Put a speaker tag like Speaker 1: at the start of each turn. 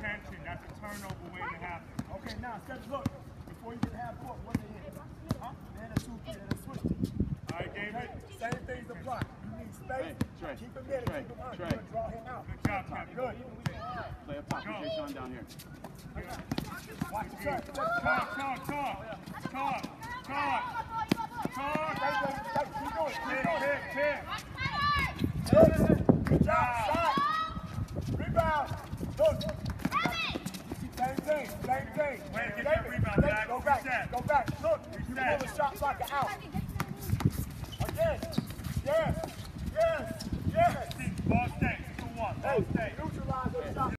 Speaker 1: attention. That's a turnover waiting to happen.
Speaker 2: Okay, now, look. Before you get half court, what they hit? Then a 2-3, then a switch.
Speaker 1: All right, David.
Speaker 2: Same things apply. You need space.
Speaker 3: Trey,
Speaker 2: Keep him in and keep him under. You're going to draw him out.
Speaker 1: Good job, Kevin.
Speaker 2: Good.
Speaker 3: Play up top. Jay Sean down here.
Speaker 2: Watch the track.
Speaker 1: Talk.
Speaker 2: Keep going.
Speaker 1: Hit.
Speaker 2: Good job. Shot. Rebound. Look. Same thing.
Speaker 1: Wait, get that rebound back.
Speaker 2: Go back.
Speaker 1: Reset.
Speaker 2: Go back. Look. You pull the shot like an out. Again. Yes.
Speaker 1: Ball stay. 2-1. Ball stay.
Speaker 2: Neutralize those shots.